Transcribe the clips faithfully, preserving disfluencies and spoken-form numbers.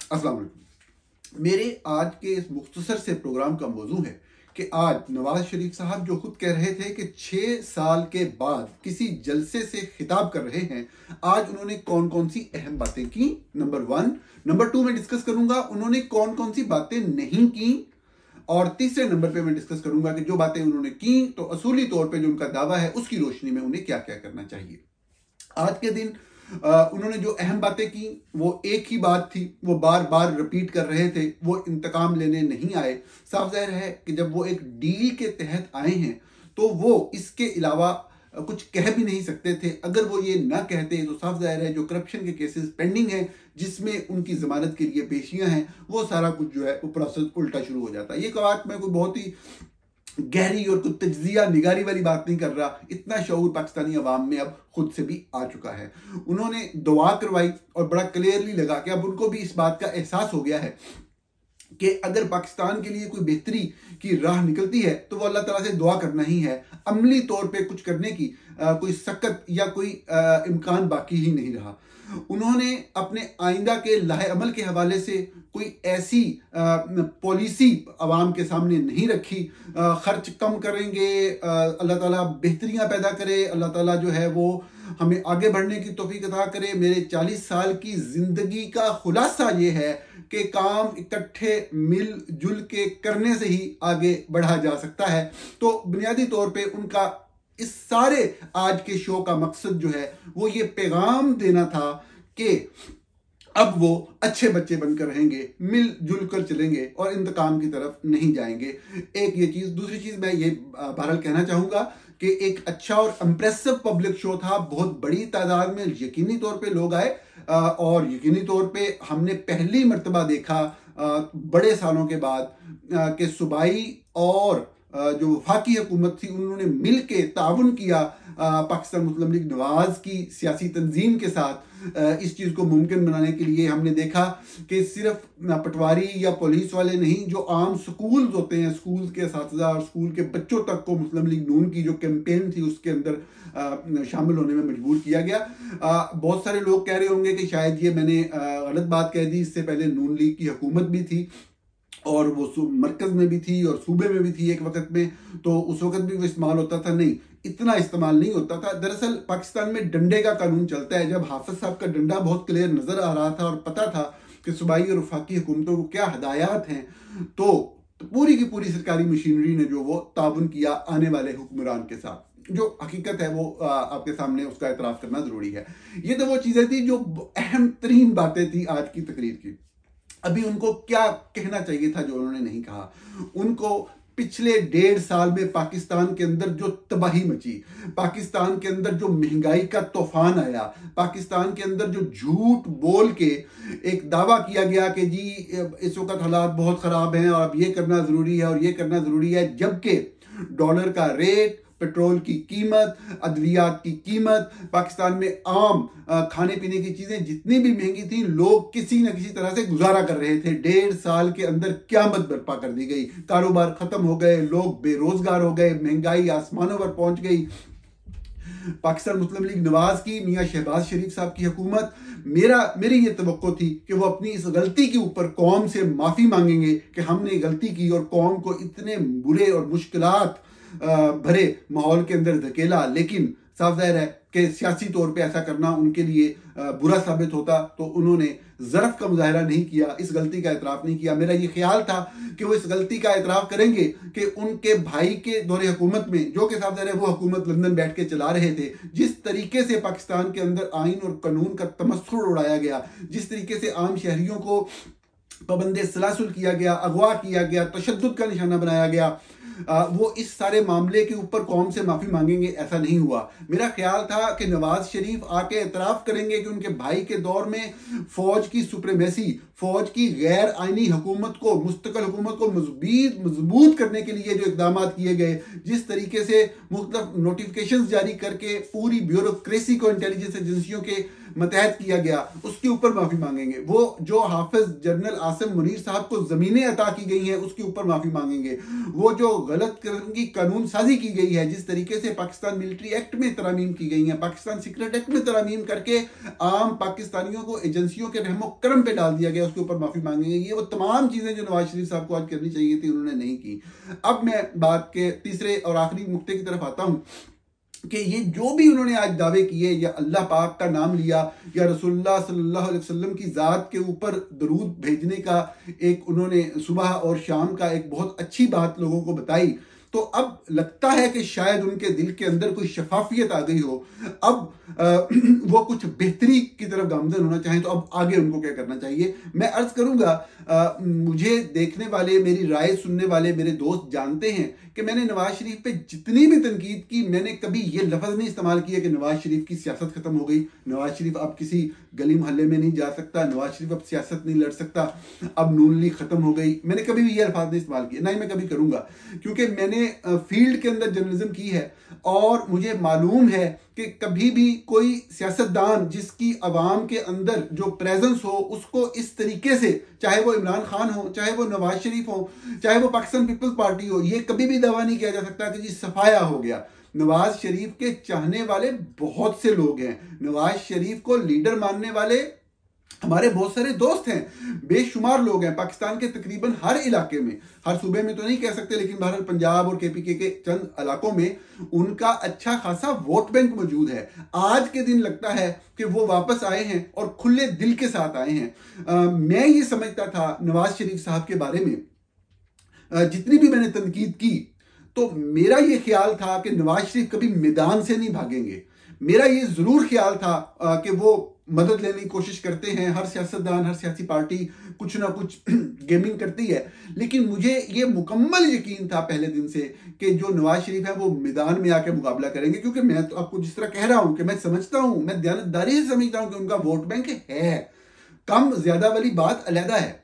अस्सलाम वालेकुम। मेरे आज के इस मुख्तसर से प्रोग्राम का मौजू है कि आज नवाज शरीफ साहब जो खुद कह रहे थे कि छः साल के बाद किसी जलसे से खिताब कर रहे हैं, आज उन्होंने कौन कौन सी अहम बातें की, नंबर वन। नंबर टू में डिस्कस करूंगा उन्होंने कौन कौन सी बातें नहीं की, और तीसरे नंबर पे मैं डिस्कस करूंगा कि जो बातें उन्होंने की तो असूली तौर पे जो उनका दावा है उसकी रोशनी में उन्हें क्या क्या करना चाहिए। आज के दिन आ, उन्होंने जो अहम बातें की वो एक ही बात थी, वो बार बार रिपीट कर रहे थे, वो इंतकाम लेने नहीं आए। साफ जाहिर है कि जब वो एक डील के तहत आए हैं तो वो इसके अलावा कुछ कह भी नहीं सकते थे। अगर वो ये ना कहते तो साफ जाहिर है जो करप्शन के केसेस पेंडिंग हैं जिसमें उनकी जमानत के लिए पेशियां हैं, वो सारा कुछ जो है वो प्रोसेस उल्टा शुरू हो जाता है। ये बात मैं कोई बहुत ही गहरी और कुछ तज्जिया निगारी वाली बात नहीं कर रहा, इतना शऊर पाकिस्तानी अवाम में अब खुद से भी आ चुका है। उन्होंने दुआ करवाई और बड़ा क्लियरली लगा कि अब उनको भी इस बात का एहसास हो गया है कि अगर पाकिस्तान के लिए कोई बेहतरी की राह निकलती है तो वो अल्लाह ताला से दुआ करना ही है। अमली तौर पे कुछ करने की आ, कोई सकत या कोई आ, इम्कान बाकी ही नहीं रहा। उन्होंने अपने आइंदा के लाहे अमल के हवाले से कोई ऐसी पॉलिसी अवाम के सामने नहीं रखी। आ, खर्च कम करेंगे, आ, अल्लाह ताला बेहतरियां पैदा करे, अल्लाह ताला जो है वो हमें आगे बढ़ने की तौफीक अता करे। मेरे चालीस साल की जिंदगी का खुलासा ये है कि काम इकट्ठे मिलजुल के करने से ही आगे बढ़ा जा सकता है। तो बुनियादी तौर पे उनका इस सारे आज के शो का मकसद जो है वो ये पैगाम देना था कि अब वो अच्छे बच्चे बनकर रहेंगे, मिलजुल कर चलेंगे और इंतकाम की तरफ नहीं जाएंगे। एक ये चीज। दूसरी चीज मैं ये बहरहाल कहना चाहूंगा कि एक अच्छा और इंप्रेसिव पब्लिक शो था। बहुत बड़ी तादाद में यकीनी तौर पे लोग आए और यकीनी तौर पे हमने पहली मर्तबा देखा बड़े सालों के बाद कि सूबाई और जो वफाकी हुकूमत थी उन्होंने मिल के ताउन किया पाकिस्तान मुस्लिम लीग नवाज की सियासी तंजीम के साथ इस चीज़ को मुमकिन बनाने के लिए। हमने देखा कि सिर्फ पटवारी या पुलिस वाले नहीं, जो आम स्कूल होते हैं, स्कूल के असातिज़ा और स्कूल के बच्चों तक को मुस्लिम लीग नून की जो कैंपेन थी उसके अंदर शामिल होने में मजबूर किया गया। बहुत सारे लोग कह रहे होंगे कि शायद ये मैंने गलत बात कह दी, इससे पहले नून लीग की हुकूमत भी थी और वो मरकज में भी थी और सूबे में भी थी एक वक्त में, तो उस वक्त भी वो इस्तेमाल होता था। नहीं, इतना इस्तेमाल नहीं होता था। दरअसल पाकिस्तान में डंडे का कानून चलता है। जब हाफिज साहब का डंडा बहुत क्लियर नजर आ रहा था और पता था कि सूबाई और वफाकी हुकूमतों को क्या हदायत हैं, तो पूरी की पूरी सरकारी मशीनरी ने जो वो ताउन किया आने वाले हुक्मरान के साथ। जो हकीकत है वो आपके सामने उसका एतराफ़ करना जरूरी है। ये तो वो चीजें थी जो अहम तरीन बातें थी आज की तकरीर की। अभी उनको क्या कहना चाहिए था जो उन्होंने नहीं कहा। उनको पिछले डेढ़ साल में पाकिस्तान के अंदर जो तबाही मची, पाकिस्तान के अंदर जो महंगाई का तूफान आया, पाकिस्तान के अंदर जो झूठ बोल के एक दावा किया गया कि जी इस वक्त हालात बहुत ख़राब हैं और अब ये करना ज़रूरी है और ये करना ज़रूरी है, जबकि डॉलर का रेट, पेट्रोल की कीमत, अद्वियात की कीमत, पाकिस्तान में आम खाने पीने की चीजें जितनी भी महंगी थी, लोग किसी न किसी तरह से गुजारा कर रहे थे। डेढ़ साल के अंदर क़यामत बर्पा कर दी गई, कारोबार खत्म हो गए, लोग बेरोजगार हो गए, महंगाई आसमानों पर पहुंच गई। पाकिस्तान मुस्लिम लीग नवाज की मियां शहबाज शरीफ साहब की हुकूमत, मेरा मेरी ये तवक्को थी कि वो अपनी इस गलती के ऊपर कौम से माफ़ी मांगेंगे कि हमने गलती की और कौम को इतने बुरे और मुश्किलात भरे माहौल के अंदर धकेला। लेकिन साफ जाहिर है कि सियासी तौर पे ऐसा करना उनके लिए बुरा साबित होता, तो उन्होंने ज़रफ़ का मुजाहरा नहीं किया, इस गलती का एतराफ़ नहीं किया। मेरा ये ख्याल था कि वो इस गलती का एतराफ़ करेंगे कि उनके भाई के दौरे हुकूमत में, जो कि साफ जाहिर है वो हुकूमत लंदन बैठ के चला रहे थे, जिस तरीके से पाकिस्तान के अंदर आइन और कानून का तमस्खुर उड़ाया गया, जिस तरीके से आम शहरियों को पाबंदे सलासुल किया गया, अगवा किया गया, तशद्दुद का निशाना बनाया गया, आ, वो इस सारे मामले के ऊपर कौम से माफ़ी मांगेंगे, ऐसा नहीं हुआ। मेरा ख्याल था कि नवाज शरीफ आके एतराफ़ करेंगे कि उनके भाई के दौर में फ़ौज की सुप्रीमेसी, फ़ौज की गैर आइनी हुकूमत को, मुस्तकिल हुकूमत को मजबूत मजबूत करने के लिए जो इकदाम किए गए, जिस तरीके से मुख्तलिफ नोटिफिकेशन जारी करके पूरी ब्यूरोक्रेसी को, इंटेलिजेंस एजेंसियों के मतहत किया गया उसके ऊपर माफी मांगेंगे, वो जो हाफिज जनरल आसिम मुनीर साहब को जमीनें अता की गई हैं उसके ऊपर माफी मांगेंगे, वो जो गलत किस्म की कानून साजी की गई है, जिस तरीके से पाकिस्तान मिलिट्री एक्ट में तरामीम की गई है, पाकिस्तान सीक्रेट एक्ट में तरामीम करके आम पाकिस्तानियों को एजेंसियों के रहमो करम पे डाल दिया गया, उसके ऊपर माफी मांगेंगे। ये वो तमाम चीजें जो नवाज शरीफ साहब को आज करनी चाहिए थी उन्होंने नहीं की। अब मैं बात के तीसरे और आखिरी नुक्ते की तरफ आता हूं कि ये जो भी उन्होंने आज दावे किए, या अल्लाह पाक का नाम लिया, या रसूलुल्लाह सल्लल्लाहु अलैहि वसल्लम की ज़ात के ऊपर दरूद भेजने का एक उन्होंने सुबह और शाम का एक बहुत अच्छी बात लोगों को बताई, तो अब लगता है कि शायद उनके दिल के अंदर कोई शफाफियत आ गई हो। अब आ, वो कुछ बेहतरी की तरफ गामजन होना चाहें तो अब आगे उनको क्या करना चाहिए। मैं अर्ज करूंगा, आ, मुझे देखने वाले, मेरी राय सुनने वाले मेरे दोस्त जानते हैं कि मैंने नवाज शरीफ पे जितनी भी तनकीद की, मैंने कभी ये लफ्ज़ नहीं इस्तेमाल किया कि नवाज शरीफ की सियासत खत्म हो गई, नवाज शरीफ अब किसी गली मोहल्ले में नहीं जा सकता, नवाज शरीफ अब सियासत नहीं लड़ सकता, अब नून लीग खत्म हो गई। मैंने कभी भी ये अल्फाज नहीं इस्तेमाल किए, ना ही मैं कभी करूंगा, क्योंकि मैंने फील्ड के अंदर जर्नलिज्म की है और मुझे मालूम है कि कभी भी कोई सियासतदान जिसकी अवाम के अंदर जो प्रेजेंस हो उसको इस तरीके से, चाहे वो इमरान खान हो, चाहे वो नवाज शरीफ हो, चाहे वो पाकिस्तान पीपल्स पार्टी हो, ये कभी भी दावा नहीं किया जा सकता कि जी सफाया हो गया। नवाज शरीफ के चाहने वाले बहुत से लोग हैं, नवाज शरीफ को लीडर मानने वाले हमारे बहुत सारे दोस्त हैं, बेशुमार लोग हैं पाकिस्तान के तकरीबन हर इलाके में, हर सूबे में तो नहीं कह सकते, लेकिन बहरहाल पंजाब और केपीके के चंद इलाकों में उनका अच्छा खासा वोट बैंक मौजूद है। आज के दिन लगता है कि वो वापस आए हैं और खुले दिल के साथ आए हैं। आ, मैं ये समझता था नवाज शरीफ साहब के बारे में, आ, जितनी भी मैंने तनकीद की, तो मेरा ये ख्याल था कि नवाज शरीफ कभी मैदान से नहीं भागेंगे। मेरा ये जरूर ख्याल था आ, कि वो मदद लेने की कोशिश करते हैं, हर सियासतदान, हर सियासी पार्टी कुछ ना कुछ गेमिंग करती है, लेकिन मुझे ये मुकम्मल यकीन था पहले दिन से कि जो नवाज शरीफ है वो मैदान में आके मुकाबला करेंगे, क्योंकि मैं तो आपको जिस तरह कह रहा हूं कि मैं समझता हूं, मैं दयानतदारी से समझता हूं कि उनका वोट बैंक है। कम ज्यादा वाली बात अलहदा है,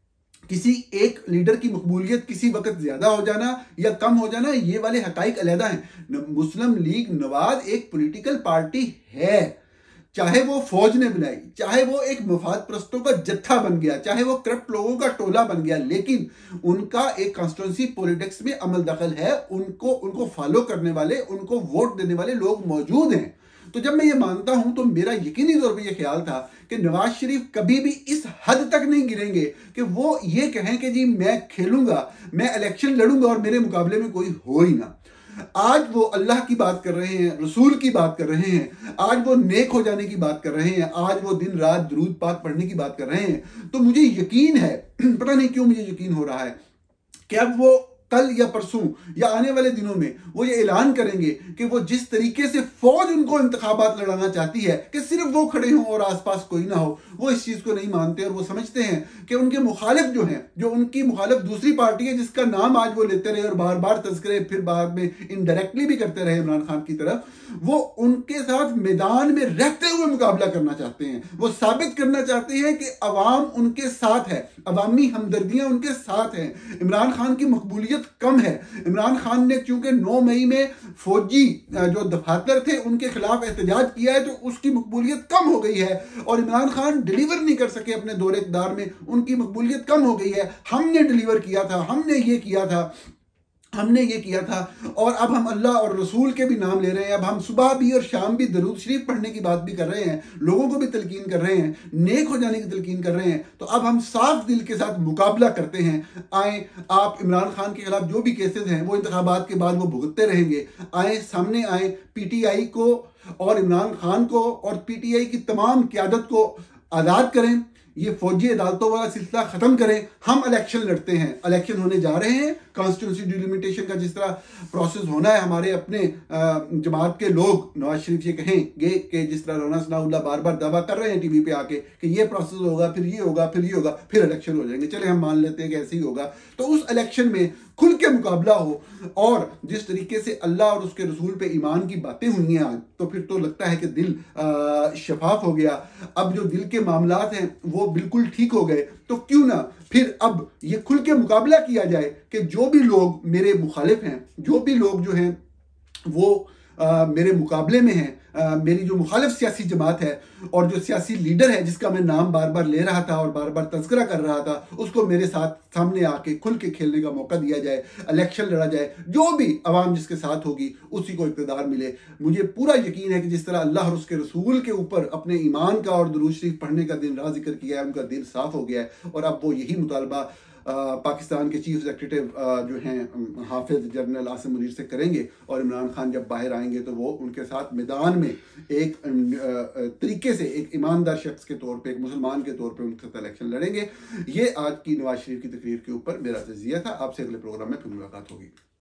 किसी एक लीडर की मकबूलियत किसी वक्त ज्यादा हो जाना या कम हो जाना, ये वाले हकाइक अलहदा हैं। मुस्लिम लीग नवाज एक पॉलिटिकल पार्टी है, चाहे वो फौज ने बनाई, चाहे वो एक मफाद प्रस्तों का जत्था बन गया, चाहे वो करप्ट लोगों का टोला बन गया, लेकिन उनका एक कॉन्स्टिट्यूंसी पॉलिटिक्स में अमल दखल है, उनको उनको फॉलो करने वाले, उनको वोट देने वाले लोग मौजूद हैं। तो जब मैं ये मानता हूं तो मेरा यकीनी तौर पे ये ख्याल था कि नवाज शरीफ कभी भी इस हद तक नहीं गिरेंगे कि वो ये कहें कि जी मैं खेलूंगा, मैं इलेक्शन लड़ूंगा और मेरे मुकाबले में कोई हो ही ना। आज वो अल्लाह की बात कर रहे हैं, रसूल की बात कर रहे हैं, आज वो नेक हो जाने की बात कर रहे हैं, आज वो दिन रात दुरूद पाक पढ़ने की बात कर रहे हैं। तो मुझे यकीन है, पता नहीं क्यों मुझे यकीन हो रहा है कि अब वो कल या परसों या आने वाले दिनों में वो ये ऐलान करेंगे कि वो जिस तरीके से फौज उनको इंतखाबात लड़ाना चाहती है कि सिर्फ वो खड़े हों और आसपास कोई ना हो, वो इस चीज को नहीं मानते और वो समझते हैं कि उनके मुखालिफ जो हैं, जो उनकी मुखालिफ दूसरी पार्टी है जिसका नाम आज वो लेते रहे और बार बार तस्करे फिर बाद में इनडायरेक्टली भी करते रहे इमरान खान की तरफ, वो उनके साथ मैदान में रहते हुए मुकाबला करना चाहते हैं। वो साबित करना चाहते हैं कि अवाम उनके साथ है, अवामी हमदर्दियां उनके साथ हैं। इमरान खान की मकबूलियत कम है। इमरान खान ने चूंकि नौ मई में फौजी जो दफातर थे उनके खिलाफ एहतजाज किया है तो उसकी मकबूलियत कम हो गई है और इमरान खान डिलीवर नहीं कर सके अपने दौरे इक़्तिदार में, उनकी मकबूलियत कम हो गई है। हमने डिलीवर किया था, हमने ये किया था, हमने ये किया था और अब हम अल्लाह और रसूल के भी नाम ले रहे हैं। अब हम सुबह भी और शाम भी दरूद शरीफ पढ़ने की बात भी कर रहे हैं, लोगों को भी तलकीन कर रहे हैं, नेक हो जाने की तलकीन कर रहे हैं। तो अब हम साफ दिल के साथ मुकाबला करते हैं। आए, आप इमरान खान के खिलाफ जो भी केसेस हैं वो इंतखाबात के बाद वो भुगतते रहेंगे। आए, सामने आए, पीटीआई को और इमरान खान को और पीटीआई की तमाम क़यादत को आज़ाद करें, ये फौजी अदालतों वाला सिलसिला खत्म करें। हम इलेक्शन लड़ते हैं, इलेक्शन होने जा रहे हैं, कॉन्स्टिट्यूंसी डिलिमिटेशन का जिस तरह प्रोसेस होना है, हमारे अपने जमात के लोग नवाज शरीफ ये कहेंगे कि जिस तरह रौना सनाउल्लाह बार बार दावा कर रहे हैं टीवी पे आके कि ये प्रोसेस होगा, फिर ये होगा, फिर ये होगा, फिर इलेक्शन हो जाएंगे। चले हम मान लेते हैं कि ऐसे ही होगा। तो उस इलेक्शन में खुल के मुकाबला हो और जिस तरीके से अल्लाह और उसके रसूल पे ईमान की बातें हुई हैं आज, तो फिर तो लगता है कि दिल शफाफ हो गया। अब जो दिल के मामलात हैं वो बिल्कुल ठीक हो गए, तो क्यों ना फिर अब ये खुल के मुकाबला किया जाए कि जो भी लोग मेरे मुखालिफ हैं, जो भी लोग जो हैं वो आ, मेरे मुकाबले में हैं, आ, मेरी जो मुखालिफ सियासी जमात है और जो सियासी लीडर है जिसका मैं नाम बार बार ले रहा था और बार बार तस्करा कर रहा था, उसको मेरे साथ सामने आके खुल के खेलने का मौका दिया जाए, इलेक्शन लड़ा जाए, जो भी अवाम जिसके साथ होगी उसी को इक़्तिदार मिले। मुझे पूरा यकीन है कि जिस तरह अल्लाह और उसके रसूल के ऊपर अपने ईमान का और दुरूद शरीफ पढ़ने का दिन राह जिक्र किया है, उनका दिल साफ हो गया है और अब वो यही मुतालबा पाकिस्तान के चीफ एग्जीक्यूटिव जो हैं हाफिज जनरल आसिम मुनीर से करेंगे और इमरान खान जब बाहर आएंगे तो वो उनके साथ मैदान में एक तरीके से एक ईमानदार शख्स के तौर पे, एक मुसलमान के तौर पे उनके साथ इलेक्शन लड़ेंगे। ये आज की नवाज शरीफ की तकरीर के ऊपर मेरा तजिया था। आपसे अगले प्रोग्राम में फिर मुलाकात होगी।